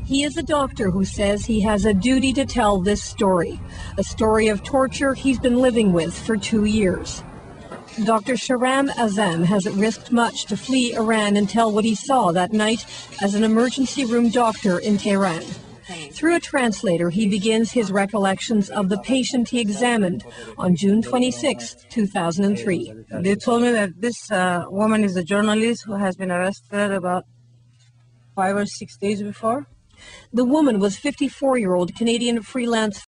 He is a doctor who says he has a duty to tell this story, a story of torture he's been living with for 2 years. Dr. Shahram Azam has risked much to flee Iran and tell what he saw that night as an emergency room doctor in Tehran. Through a translator, he begins his recollections of the patient he examined on June 26, 2003. They told me that this woman is a journalist who has been arrested about 5 or 6 days before. The woman was 54-year-old Canadian freelance